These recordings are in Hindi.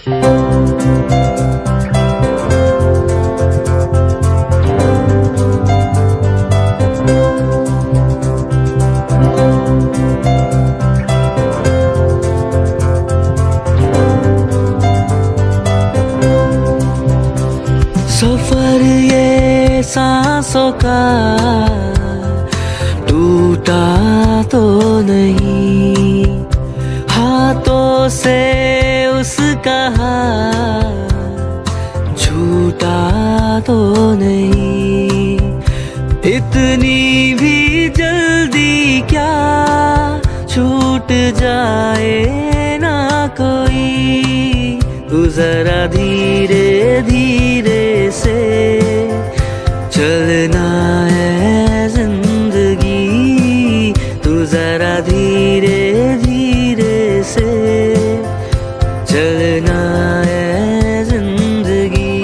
सफर ये सांसों का टूटा तो नहीं, हाथों से उसका हाथ छूटा तो नहीं। इतनी भी जल्दी क्या छूट जाए ना कोई, तू जरा धीरे धीरे से चलना है जिंदगी, तू जरा धीरे धीरे से चलना है जिंदगी।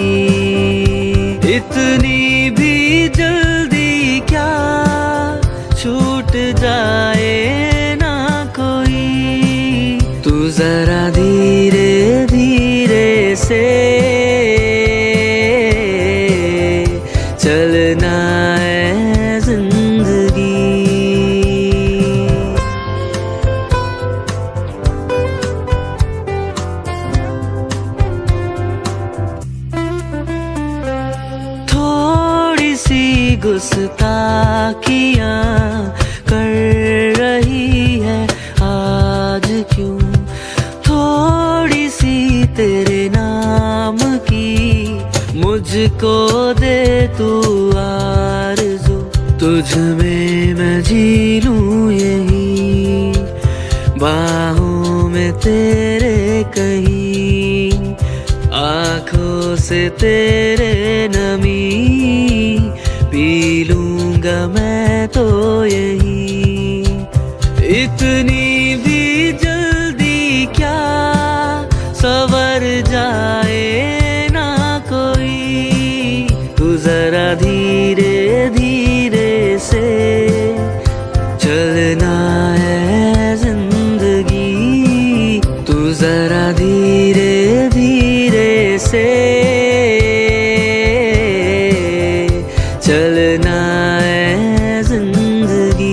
इतनी भी जल्दी क्या छूट जाए ना कोई, तू जरा धीरे धीरे से चलना है जिंदगी। थोड़ी सी गुस्ताखियां कर रही है आज क्यों, थोड़ी सी तेरे नाम की मुझको दे तू आरज़ू। तुझ में मैं जी लूं यही, बाहों में तेरे कहीं, आँखों से तेरे नमी पी लूंगा मैं तो यही। इतनी भी जल्दी क्या सवर जाए ना कोई, तू जरा धीरे धीरे से चलना है जिंदगी, तू जरा धीरे धीरे से चलना है जिंदगी।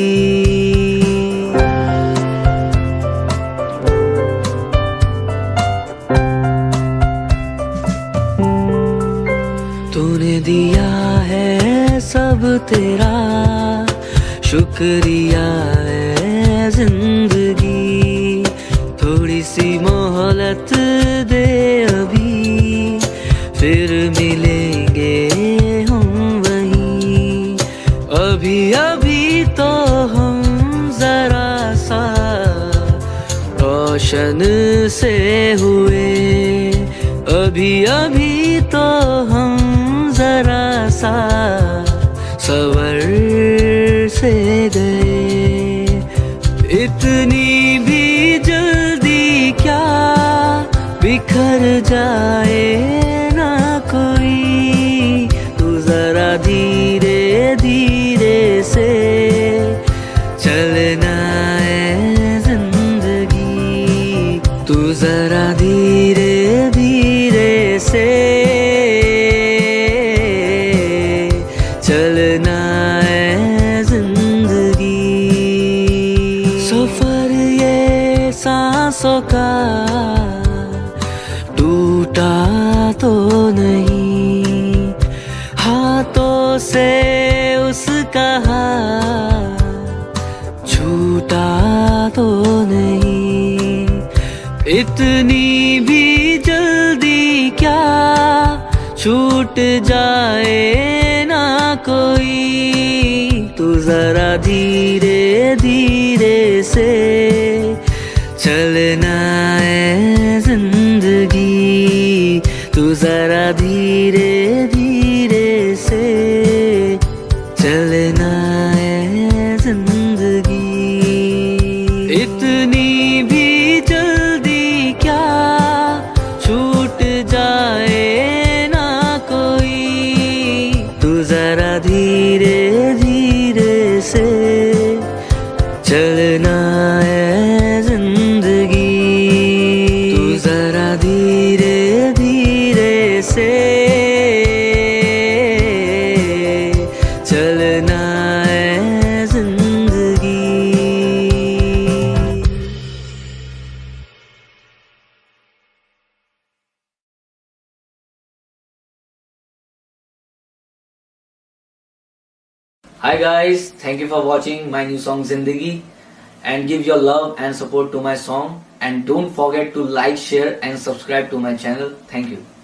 तूने दिया है सब तेरा शुक्रिया है जिंदगी, थोड़ी सी मोहलत दे अभी, फिर मिलेंगे हम वहीं। अभी अभी तो हम जरा सा रोशन से हुए, अभी अभी तो हम जरा सा सवर से गए। इतनी भी जल्दी क्या बिखर जाए ना कोई, तू जरा धीरे धीरे से चलना है जिंदगी, तू जरा धीरे धीरे से चलना है जिंदगी। सफर ये सांसों का टूटा तो नहीं, हाथों से उसका हाथ छूटा तो नहीं। इतनी भी जल्दी क्या छूट जाए ना कोई, तू जरा धीरे धीरे से चलना है जिंदगी, तू जरा धीरे धीरे से चलना है जिंदगी। इतनी भी जल्दी क्या छूट जाए ना कोई, तू जरा धीरे धीरे से चलना है जिंदगी। धीरे धीरे से चलना है जिंदगी। Hi guys, thank you for watching my new song Zindagi, and give your love and support to my song, and don't forget to like, share and subscribe to my channel. Thank you.